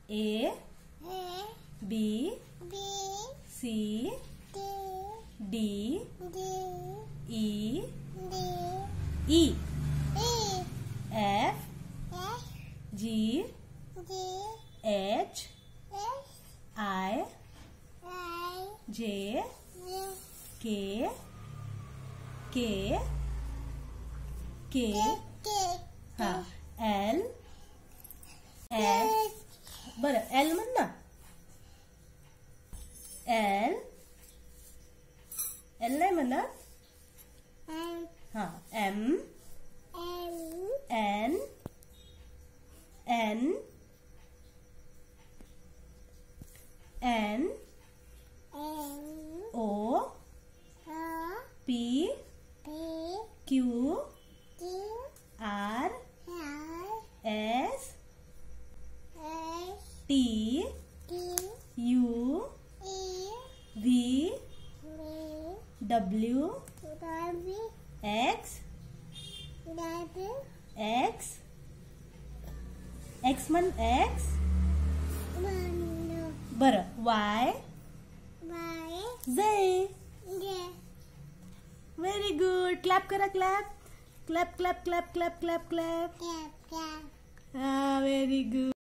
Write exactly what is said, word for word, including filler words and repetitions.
A B C D E E F G H I J K K K हाँ L L बरं L म्हण ना L L नाही म्हणत हाँ M N N N O P Q R S T U V W X X X म्हण X बरं Y Z very good clap करा clap clap clap clap clap clap clap हा very good